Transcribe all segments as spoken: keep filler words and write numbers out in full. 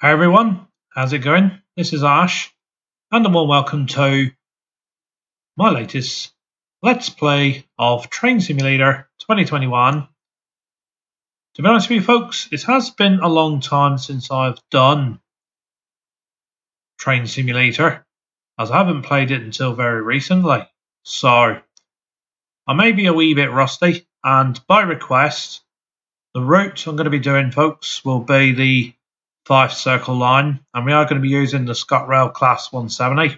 Hi everyone, how's it going? This is Ash, and a warm welcome to my latest Let's Play of Train Simulator twenty twenty-one. To be honest with you folks, it has been a long time since I've done Train Simulator, as I haven't played it until very recently. So, I may be a wee bit rusty, and by request, the route I'm going to be doing folks will be the Fife Circle Line, and we are going to be using the Scotrail Class one seventy.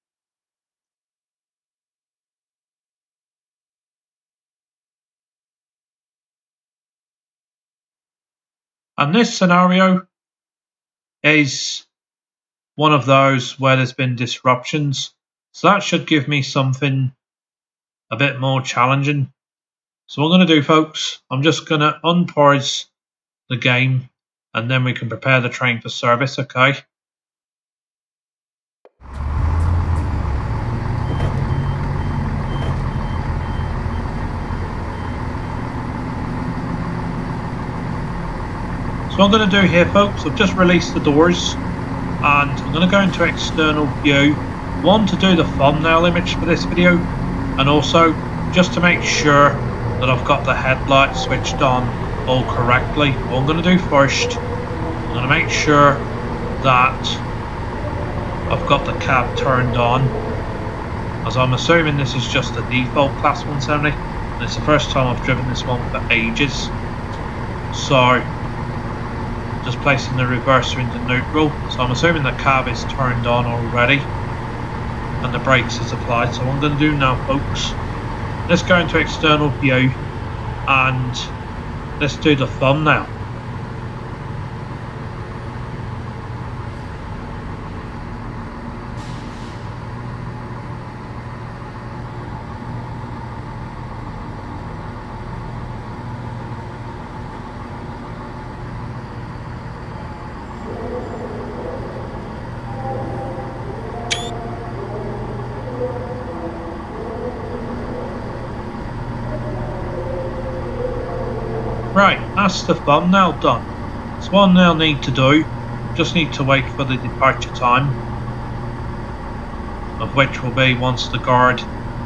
And this scenario is one of those where there's been disruptions, so that should give me something a bit more challenging. So what I'm going to do folks, I'm just going to unpause the game and then we can prepare the train for service, okay? So what I'm going to do here folks, I've just released the doors and I'm going to go into external view, one to do the thumbnail image for this video, and also just to make sure that I've got the headlights switched on all correctly. What I'm going to do first, I'm going to make sure that I've got the cab turned on, as I'm assuming this is just the default Class one seventy, and it's the first time I've driven this one for ages. So just placing the reverser into neutral, so I'm assuming the cab is turned on already and the brakes is applied. So what I'm going to do now folks, let's go into external view and let's do the thumbnail. Right, that's the thumbnail done. So what I now need to do, just need to wait for the departure time, of which will be once the guard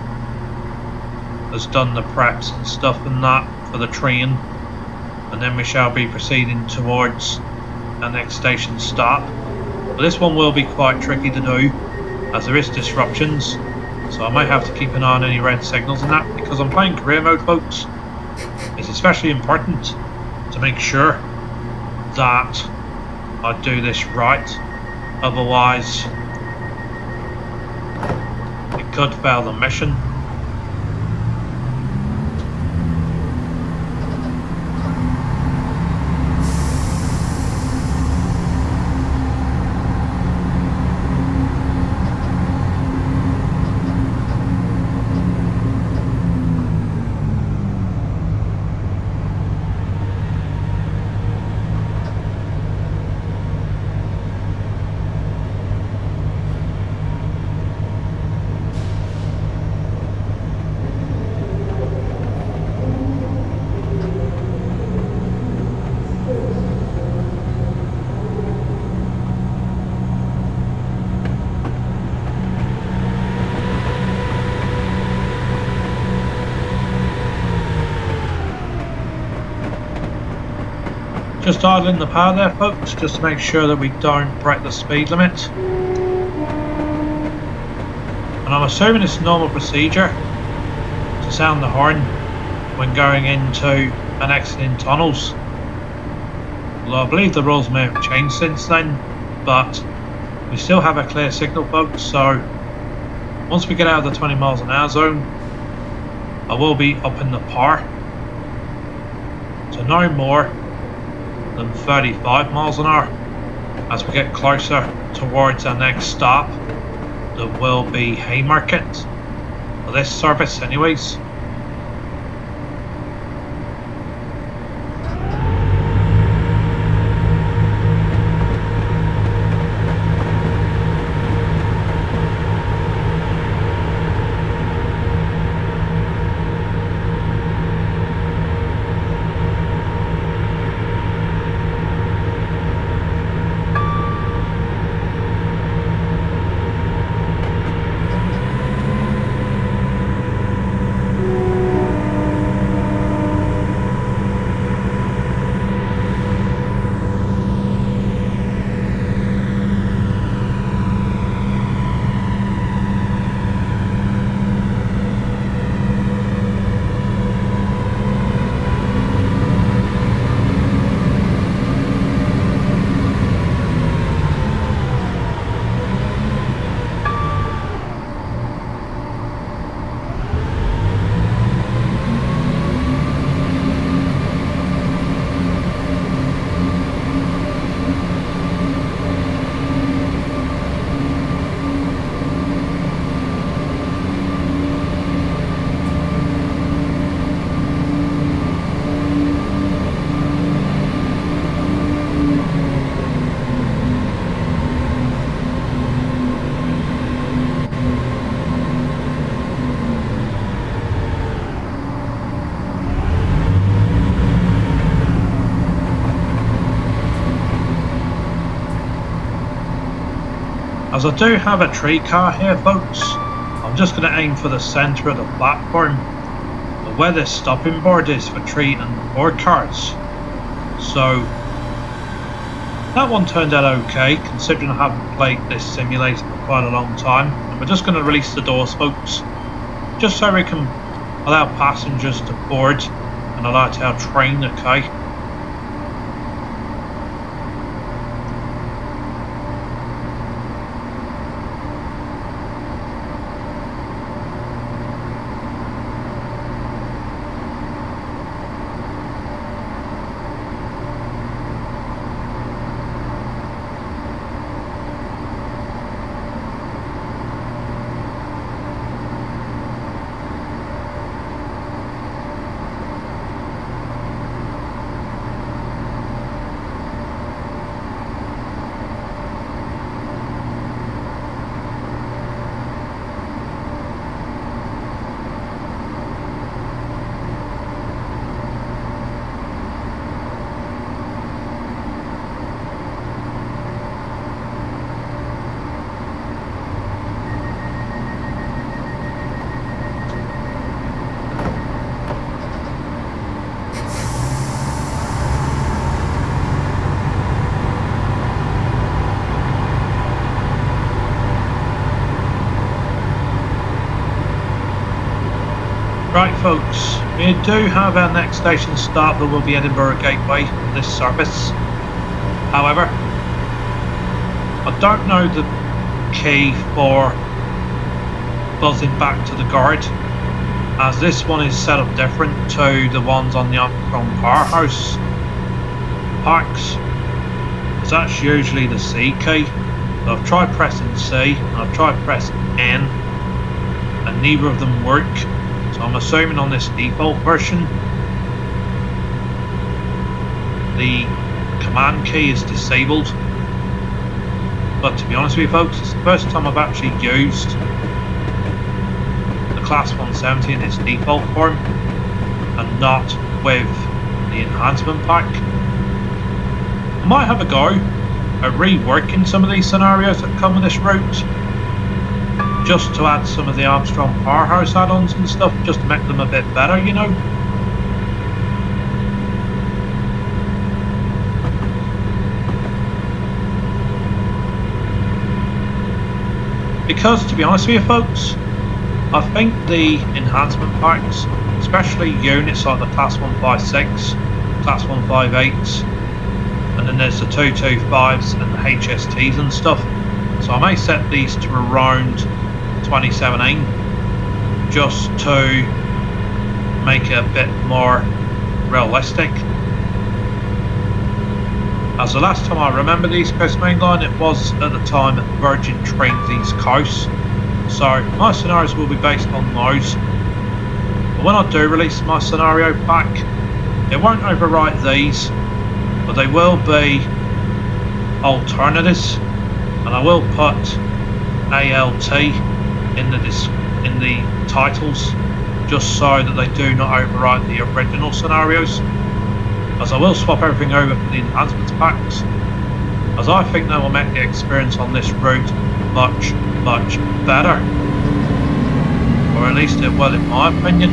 has done the preps and stuff and that for the train, and then we shall be proceeding towards our next station stop. But this one will be quite tricky to do, as there is disruptions, so I might have to keep an eye on any red signals and that, because I'm playing career mode folks. It's especially important to make sure that I do this right, otherwise it could fail the mission. Just idling the power there folks, just to make sure that we don't break the speed limit. And I'm assuming it's normal procedure to sound the horn when going into and exiting tunnels. Well, I believe the rules may have changed since then, but we still have a clear signal folks, so once we get out of the twenty miles an hour zone, I will be upping the power to no more than thirty-five miles an hour as we get closer towards our next stop, that will be Haymarket for this service anyways. As I do have a tree car here, folks, I'm just going to aim for the centre of the platform, where this stopping board is for tree and board cars. So that one turned out okay, considering I haven't played this simulator for quite a long time. And we're just going to release the doors, folks, just so we can allow passengers to board and allow it our train, okay? Right folks, we do have our next station start, that will be Edinburgh Gateway for this service. However, I don't know the key for buzzing back to the guard, as this one is set up different to the ones on the Armstrong Powerhouse packs. It's that's usually the C key. So I've tried pressing C and I've tried pressing N, and neither of them work. So I'm assuming on this default version the command key is disabled. But to be honest with you folks, it's the first time I've actually used the Class one seventy in its default form and not with the enhancement pack. I might have a go at reworking some of these scenarios that come with this route, just to add some of the Armstrong Powerhouse add-ons and stuff, just to make them a bit better, you know. Because to be honest with you folks, I think the enhancement packs, especially units like the Class one fifty-six, Class one fifty-eights, and then there's the two twenty-fives and the H S Ts and stuff, so I may set these to around twenty seventeen just to make it a bit more realistic. As the last time I remember the East Coast Main Line, it was at the time that Virgin trained the East Coast, so my scenarios will be based on those. But when I do release my scenario pack, it won't overwrite these, but they will be alternatives, and I will put A L T in the disc, in the titles, just so that they do not overwrite the original scenarios, as I will swap everything over for the enhancements packs, as I think they will make the experience on this route much much better, or at least it will in my opinion.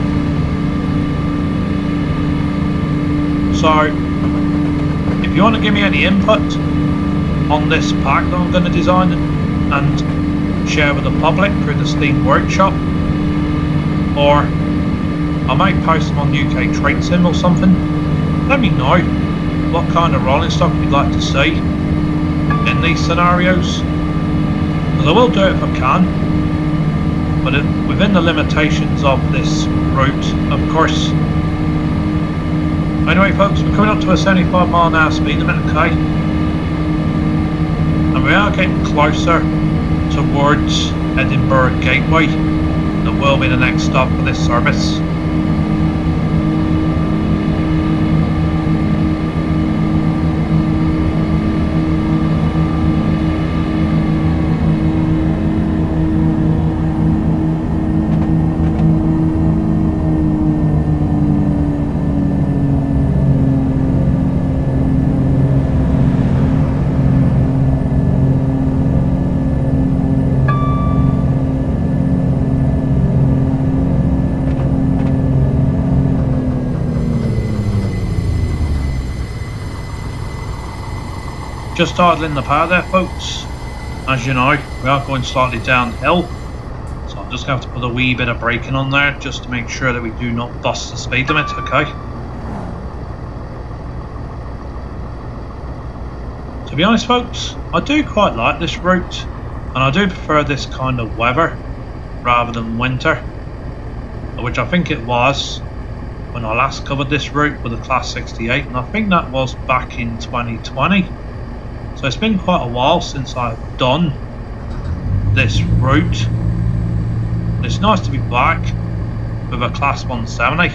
So if you want to give me any input on this pack that I'm going to design and share with the public through the Steam Workshop, or I may post them on U K Train Sim or something, let me know what kind of rolling stock you'd like to see in these scenarios, because I will do it if I can, but it, within the limitations of this route, of course. Anyway folks, we're coming up to a seventy-five mile an hour speed limit, okay, and we are getting closer towards Edinburgh Gateway. That will be the next stop for this service. just idling the power there, folks. As you know, we are going slightly downhill, so I'm just going to have to put a wee bit of braking on there just to make sure that we do not bust the speed limit, okay? To be honest, folks, I do quite like this route, and I do prefer this kind of weather rather than winter, which I think it was when I last covered this route with the Class sixty-eight, and I think that was back in twenty twenty. So it's been quite a while since I've done this route. It's nice to be back with a Class one seventy.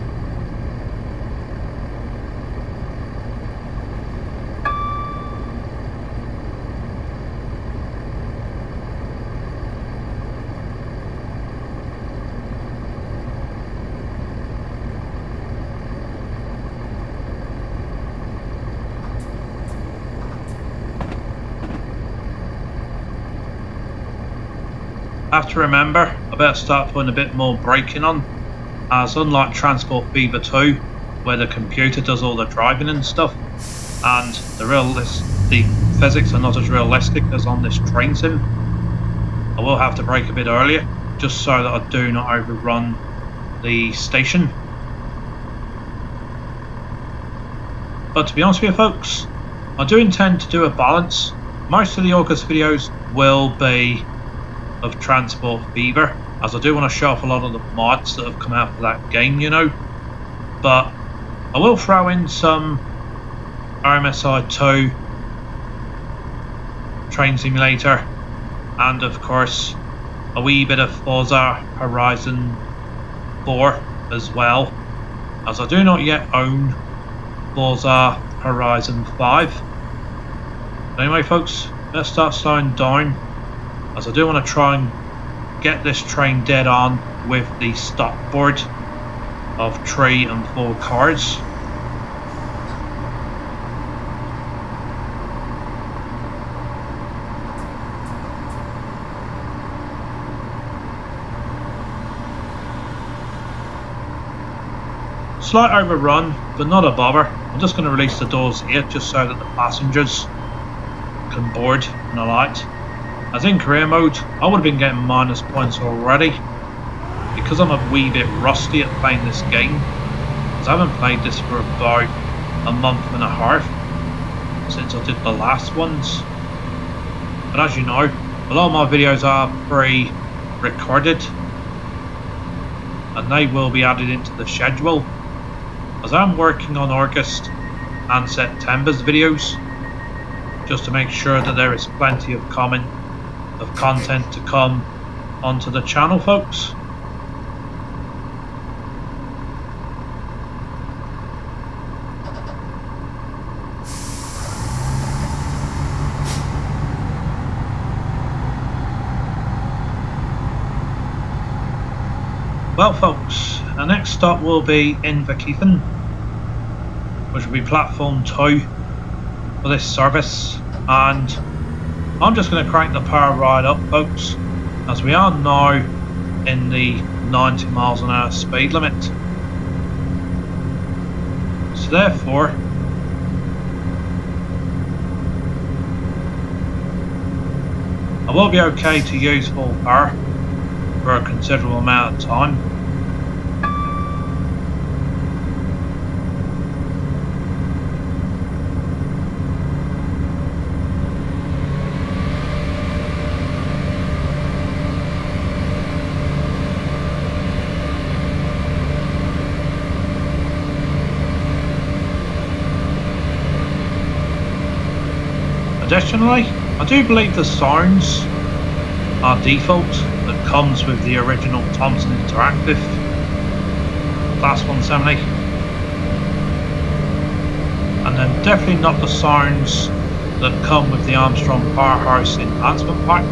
I have to remember, I better start putting a bit more braking on, as unlike Transport Fever two, where the computer does all the driving and stuff, and the realist, the physics are not as realistic as on this train sim, I will have to brake a bit earlier, just so that I do not overrun the station. But to be honest with you, folks, I do intend to do a balance. Most of the August videos will be of Transport Fever, as I do want to show off a lot of the mods that have come out for that game, you know, but I will throw in some O M S I two, Train Simulator, and of course a wee bit of Forza Horizon four as well, as I do not yet own Forza Horizon five. But anyway, folks, let's start slowing down, as I do want to try and get this train dead on with the stop board of three and four cars. Slight overrun, but not a bother. I'm just going to release the doors here just so that the passengers can board in the light. As in career mode, I would have been getting minus points already, because I'm a wee bit rusty at playing this game, as I haven't played this for about a month and a half since I did the last ones. But as you know, a lot of my videos are pre-recorded, and they will be added into the schedule, as I'm working on August and September's videos, just to make sure that there is plenty of comment of content to come onto the channel, folks. Well, folks, our next stop will be Inverkeithing, which will be platform two for this service, and I'm just going to crank the power right up, folks, as we are now in the ninety miles an hour speed limit. So therefore, I will be okay to use full power for a considerable amount of time. Additionally, I do believe the sounds are default that comes with the original Thomson Interactive Class one seventy, and then definitely not the sounds that come with the Armstrong Powerhouse Enhancement Pack.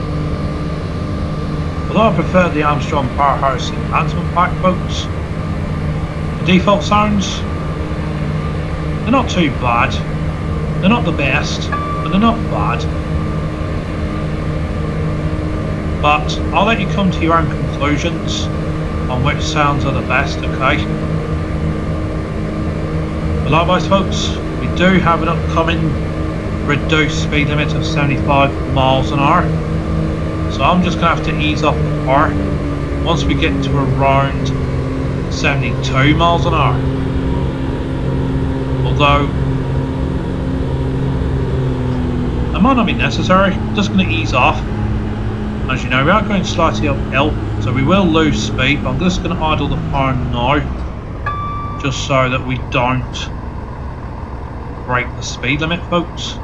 Although I prefer the Armstrong Powerhouse Enhancement Pack, folks, the default sounds, they're not too bad. They're not the best, but they're not bad. But I'll let you come to your own conclusions on which sounds are the best, okay? But likewise, folks, we do have an upcoming reduced speed limit of seventy-five miles an hour. So I'm just going to have to ease off the car once we get to around seventy-two miles an hour. Although it might not be necessary, I'm just going to ease off. As you know, we are going slightly uphill, so we will lose speed, but I'm just going to idle the car now, just so that we don't break the speed limit, folks.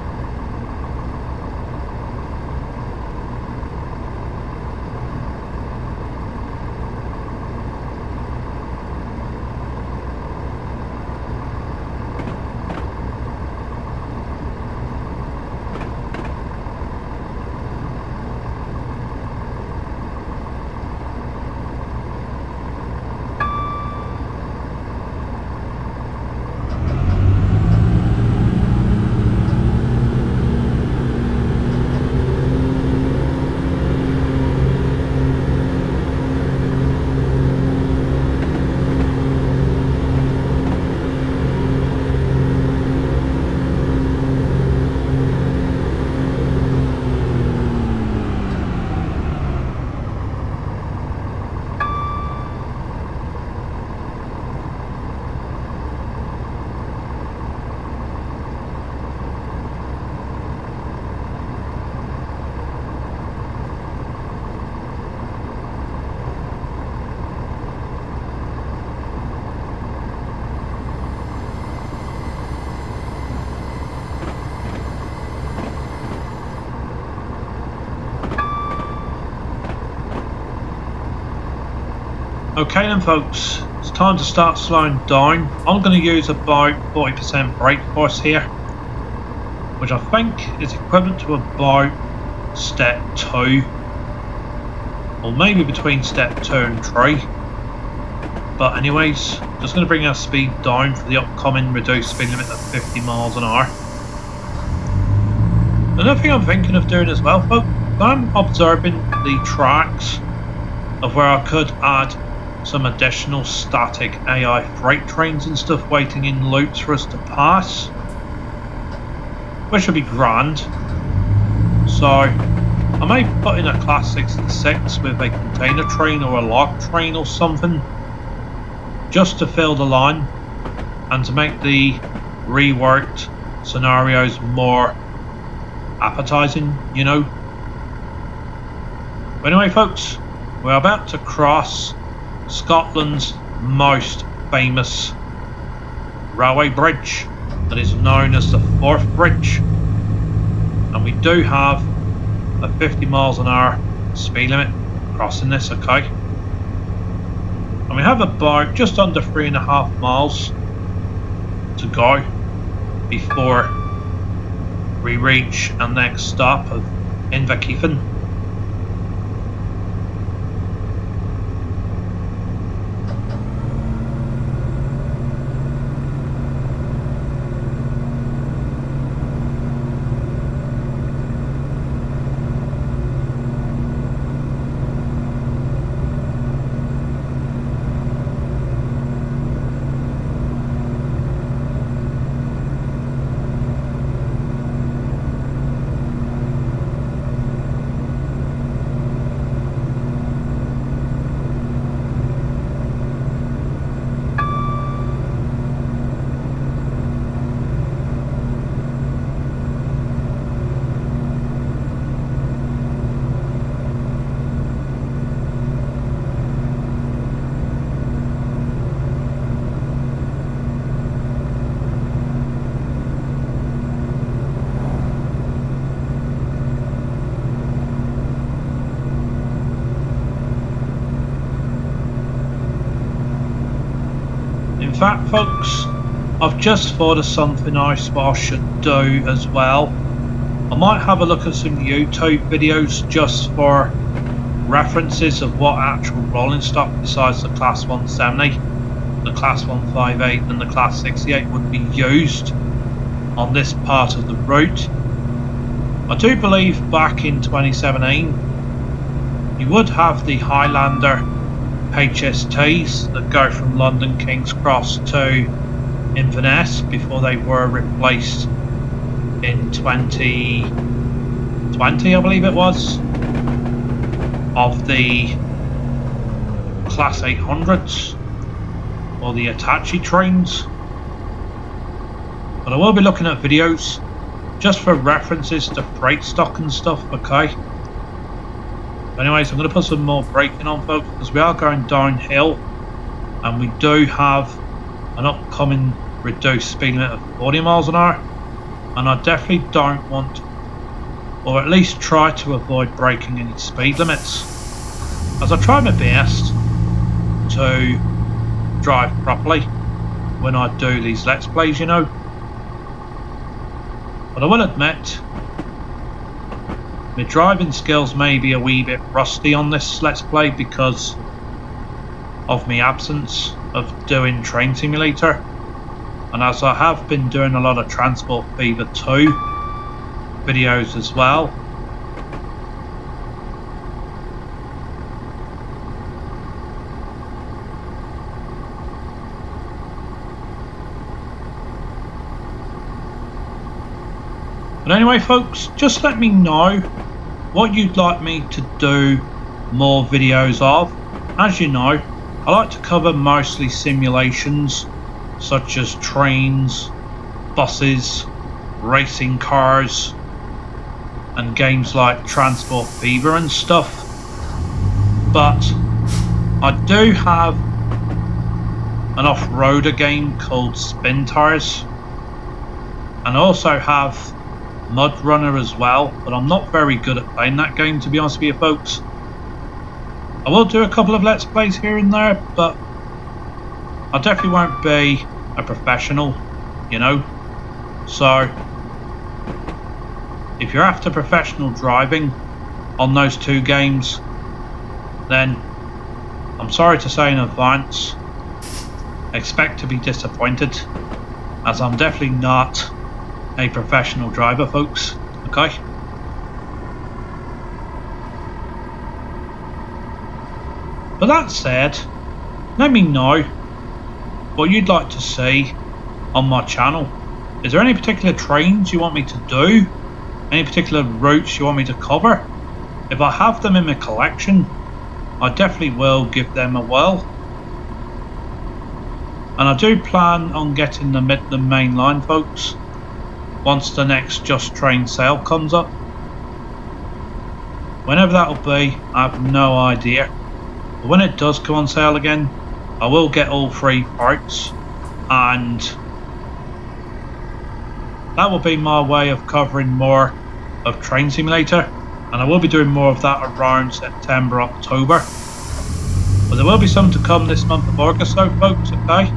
Okay then folks, it's time to start slowing down. I'm going to use about forty percent brake force here, which I think is equivalent to about step two, or maybe between step two and three. But anyways, just going to bring our speed down for the upcoming reduced speed limit of fifty miles an hour. Another thing I'm thinking of doing as well, folks, I'm observing the tracks of where I could add some additional static A I freight trains and stuff waiting in loops for us to pass, which would be grand. So I may put in a class sixty-six with a container train or a log train or something, just to fill the line and to make the reworked scenarios more appetizing, you know. But anyway folks, we're about to cross Scotland's most famous railway bridge that is known as the Forth Bridge, and we do have a fifty miles an hour speed limit crossing this, okay? And we have about just under three and a half miles to go before we reach our next stop of Inverkeithing. In fact folks, I've just thought of something else what I should do as well. I might have a look at some YouTube videos just for references of what actual rolling stock besides the Class one seventy, the Class one fifty-eight and the Class sixty-eight would be used on this part of the route. I do believe back in twenty seventeen you would have the Highlander H S Ts that go from London King's Cross to Inverness before they were replaced in twenty twenty, I believe it was, of the Class eight hundreds or the Hitachi trains. But I will be looking at videos just for references to freight stock and stuff, okay? But anyways, I'm going to put some more braking on, folks, because we are going downhill and we do have an upcoming reduced speed limit of forty miles an hour, and I definitely don't want, or at least try to avoid breaking any speed limits, as I try my best to drive properly when I do these Let's Plays, you know. But I will admit, my driving skills may be a wee bit rusty on this Let's Play because of my absence of doing Train Simulator, and as I have been doing a lot of Transport Fever two videos as well. But anyway, folks, just let me know what you'd like me to do more videos of. As you know, I like to cover mostly simulations such as trains, buses, racing cars, and games like Transport Fever and stuff. But I do have an off-roader game called Spin Tires, and I also have Mud Runner as well, but I'm not very good at playing that game, to be honest with you, folks. I will do a couple of Let's Plays here and there, but I definitely won't be a professional, you know. So if you're after professional driving on those two games, then I'm sorry to say in advance, expect to be disappointed, as I'm definitely not a professional driver, folks, okay? But that said, let me know what you'd like to see on my channel. Is there any particular trains you want me to do? Any particular routes you want me to cover? If I have them in my collection, I definitely will give them a whirl. And I do plan on getting the Midland Main Line, folks, once the next Just Train sale comes up. Whenever that'll be, I have no idea. But when it does come on sale again, I will get all three parts, and that will be my way of covering more of Train Simulator, and I will be doing more of that around September, October. But there will be some to come this month of August though, folks, okay?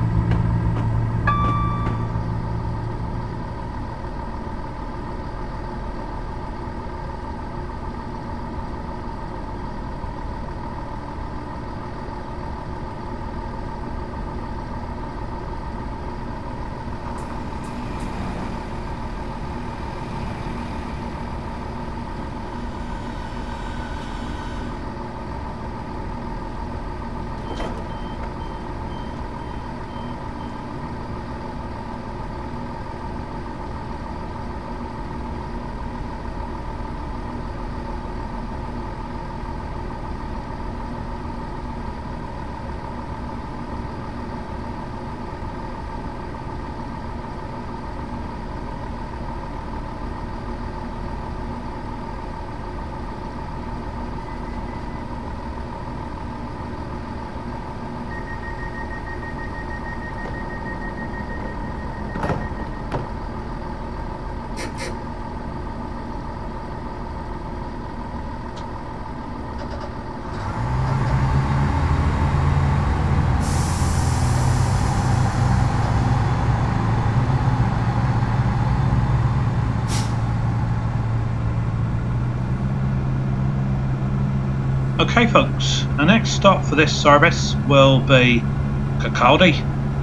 Okay folks, the next stop for this service will be Kirkcaldy,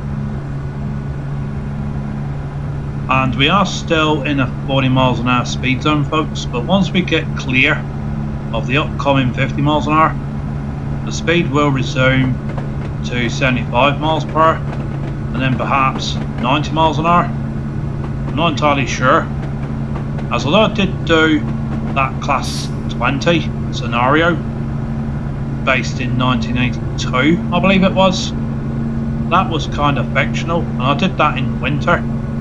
and we are still in a forty miles an hour speed zone, folks, but once we get clear of the upcoming fifty miles an hour, the speed will resume to seventy-five miles per hour, and then perhaps ninety miles an hour. I'm not entirely sure, as although I did do that class twenty scenario based in nineteen eighty-two, I believe it was, that was kind of fictional, and I did that in winter,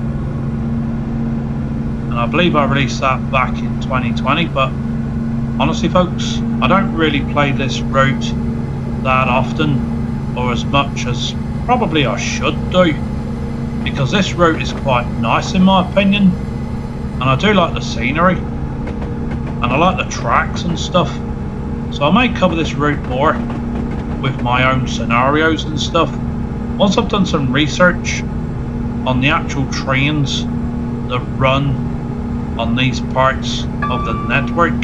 and I believe I released that back in twenty twenty. But honestly folks, I don't really play this route that often, or as much as probably I should do, because this route is quite nice in my opinion, and I do like the scenery and I like the tracks and stuff, so I may cover this route more with my own scenarios and stuff once I've done some research on the actual trains that run on these parts of the network.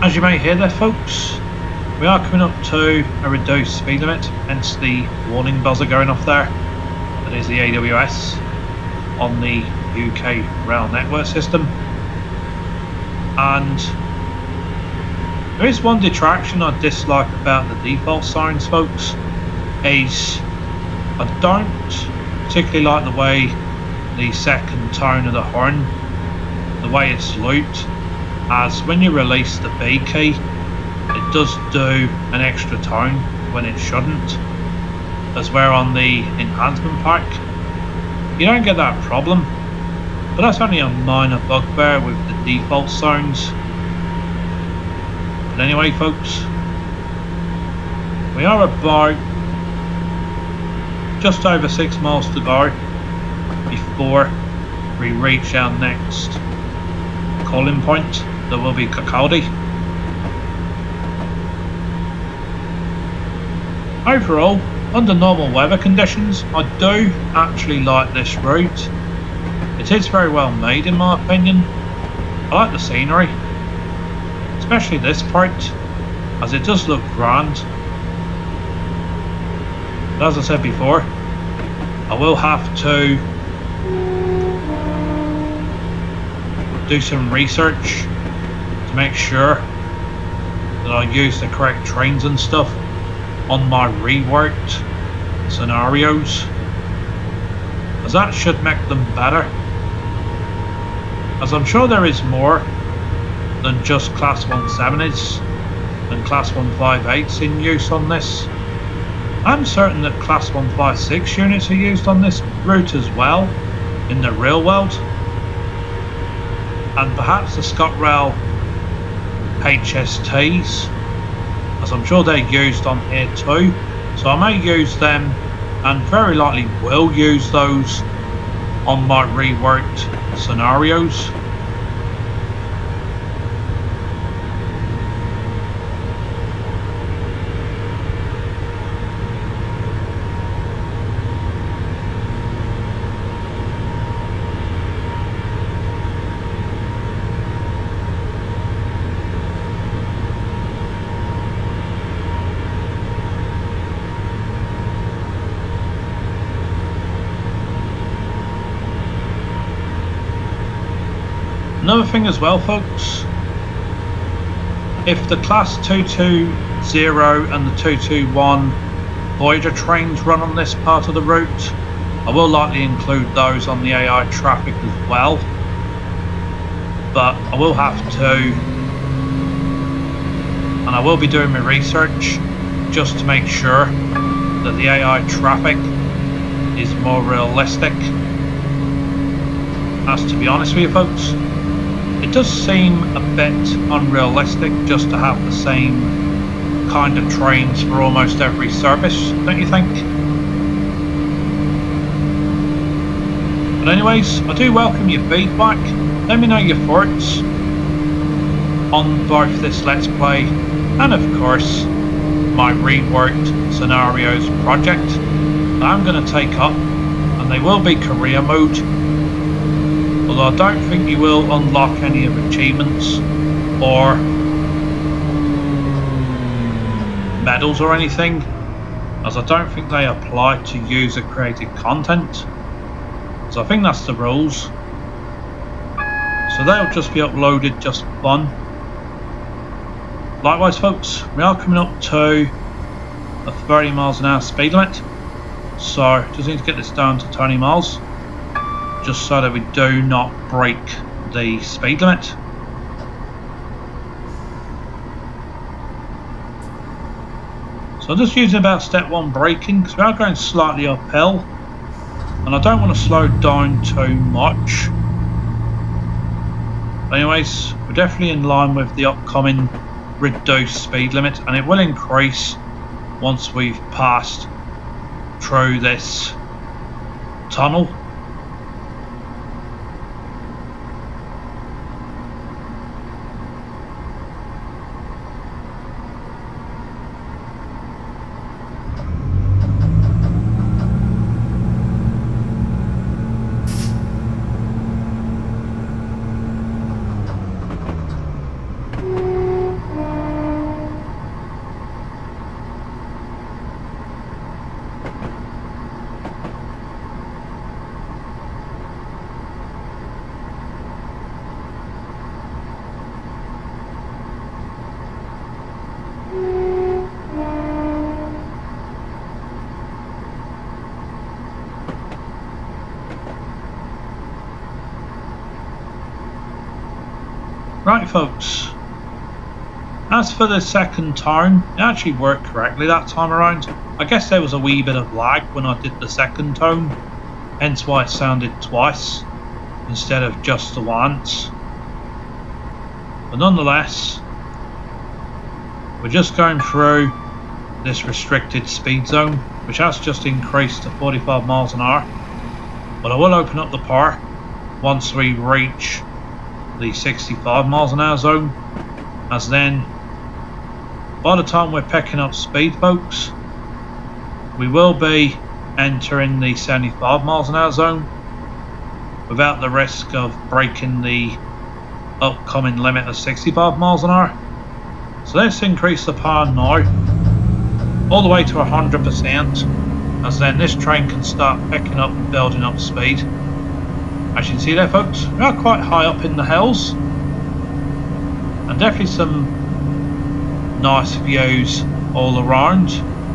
As you may hear there folks, we are coming up to a reduced speed limit, hence the warning buzzer going off there. That is the A W S on the U K rail network system. And there is one detraction I dislike about the default signs folks, is I don't particularly like the way the second tone of the horn, the way it's looped, as when you release the B key it does do an extra tone when it shouldn't, as where on the enhancement pack you don't get that problem, but that's only a minor bugbear with the default sounds. But anyway folks, we are about just over six miles to go before we reach our next calling point, that will be Kirkcaldy. Overall, under normal weather conditions, I do actually like this route. It is very well made in my opinion. I like the scenery, especially this part, as it does look grand. But as I said before, I will have to do some research to make sure that I use the correct trains and stuff on my reworked scenarios, as that should make them better, as I'm sure there is more than just class one seventies and class one fifty-eights in use on this. I'm certain that class one fifty-six units are used on this route as well in the real world, and perhaps the Scotrail H S Ts, as I'm sure they're used on here too, so I may use them, and very likely will use those on my reworked scenarios. Another thing as well folks, if the class two two zero and the two two one Voyager trains run on this part of the route, I will likely include those on the A I traffic as well, but I will have to, and I will be doing my research just to make sure that the A I traffic is more realistic, as to be honest with you folks, it does seem a bit unrealistic just to have the same kind of trains for almost every service, don't you think? But anyways, I do welcome your feedback. Let me know your thoughts on both this Let's Play and of course my reworked scenarios project that I'm going to take up, and they will be career mode. Although I don't think you will unlock any of achievements or medals or anything, as I don't think they apply to user created content. So I think that's the rules. So they'll just be uploaded just for fun. Likewise folks, we are coming up to a thirty miles an hour speed limit, so just need to get this down to twenty miles. Just so that we do not break the speed limit. So I'm just using about step one braking because we are going slightly uphill and I don't want to slow down too much. But anyways, we're definitely in line with the upcoming reduced speed limit, and it will increase once we've passed through this tunnel. Right folks, as for the second tone, it actually worked correctly that time around. I guess there was a wee bit of lag when I did the second tone, hence why it sounded twice instead of just the once. But nonetheless, we're just going through this restricted speed zone, which has just increased to forty-five miles an hour. But I will open up the power once we reach the sixty-five miles an hour zone, as then by the time we're picking up speed folks, we will be entering the seventy-five miles an hour zone without the risk of breaking the upcoming limit of sixty-five miles an hour. So let's increase the power now all the way to one hundred percent, as then this train can start picking up and building up speed. As you can see there folks, we are quite high up in the hills, and definitely some nice views all around.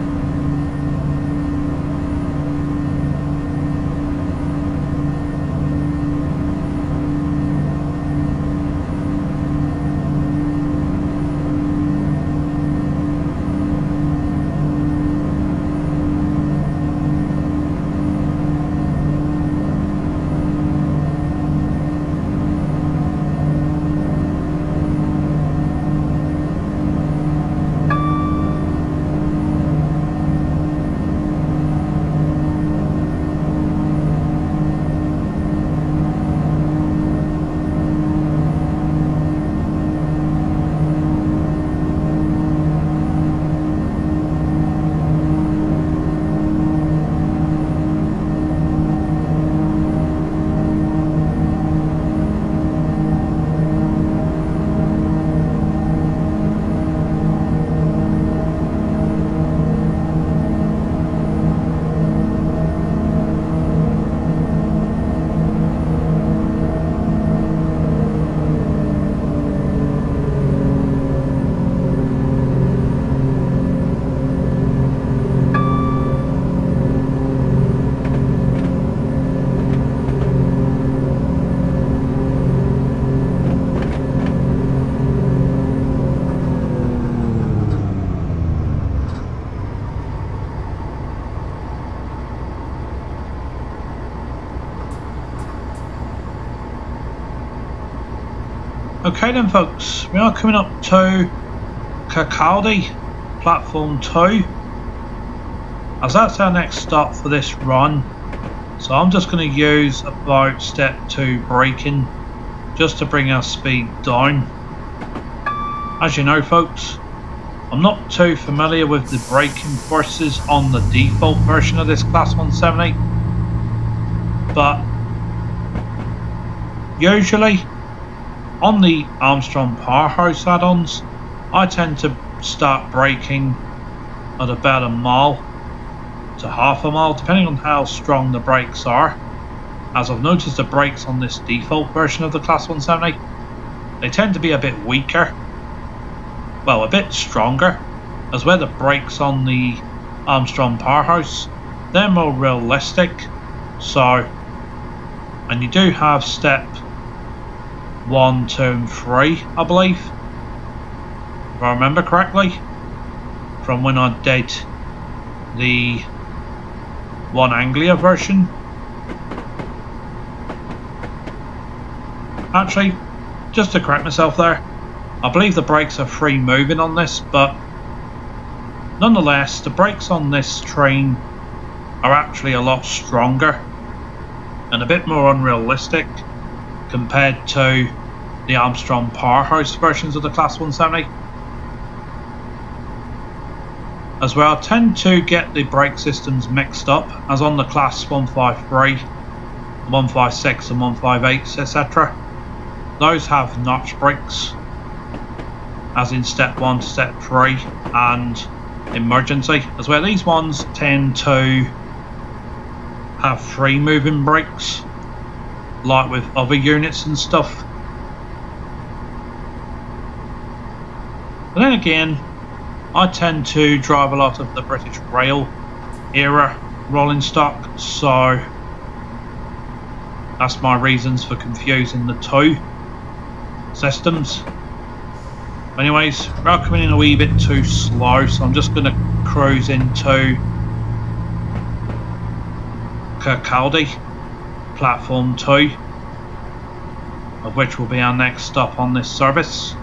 Okay then folks, we are coming up to Kirkcaldy, platform two, as that's our next stop for this run. So I'm just going to use about step two braking just to bring our speed down. As you know folks, I'm not too familiar with the braking forces on the default version of this Class one seventy, but usually on the Armstrong Powerhouse add-ons, I tend to start braking at about a mile to half a mile, depending on how strong the brakes are. As I've noticed, the brakes on this default version of the Class one seventy, they tend to be a bit weaker, well, a bit stronger, as where the brakes on the Armstrong Powerhouse, they're more realistic. So, and you do have step one, two and three, I believe, if I remember correctly, from when I did the one Anglia version. Actually, just to correct myself there, I believe the brakes are free moving on this, but nonetheless the brakes on this train are actually a lot stronger and a bit more unrealistic compared to the Armstrong Powerhouse versions of the Class one seventy. As well, I tend to get the brake systems mixed up, as on the Class one fifty-three, one fifty-six and one fifty-eight, et cetera. Those have notch brakes, as in step one to step three and emergency, as well. These ones tend to have free moving brakes, like with other units and stuff. But then again, I tend to drive a lot of the British Rail era rolling stock, so that's my reasons for confusing the two. systems. Anyways, we're coming in a wee bit too slow, so I'm just going to cruise into Kirkcaldy, platform two, of which will be our next stop on this service.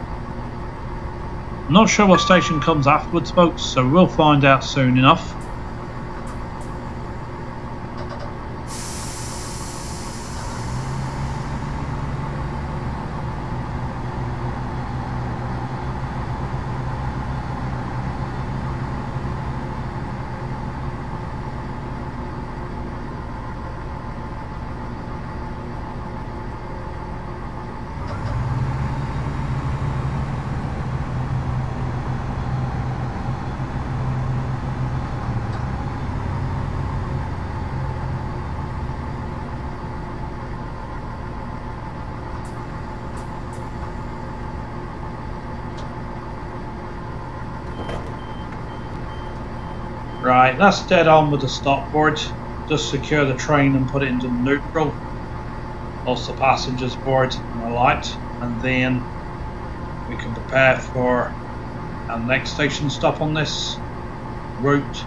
I'm not sure what station comes afterwards, folks, so we'll find out soon enough. Right, that's dead on with the stopboard. Just secure the train and put it into neutral, whilst the passengers board and the light, and then we can prepare for our next station stop on this route.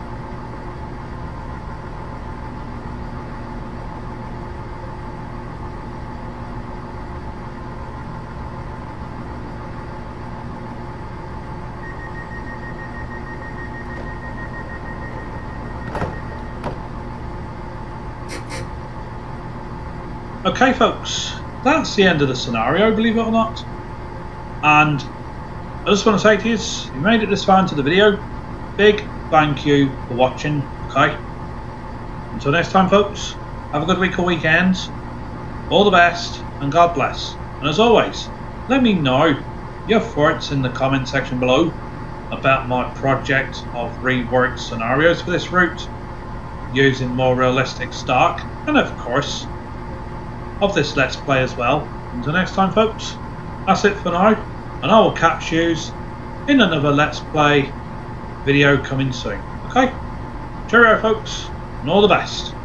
Okay folks, that's the end of the scenario, believe it or not. And I just want to say to you, if you made it this far into the video, big thank you for watching, okay? Until next time folks, have a good week or weekend, all the best, and God bless. And as always, let me know your thoughts in the comment section below about my project of reworked scenarios for this route, using more realistic stock, and of course, of this Let's Play as well. Until next time folks, that's it for now, and I will catch yous in another Let's Play video coming soon. Okay? Cheerio folks, and all the best.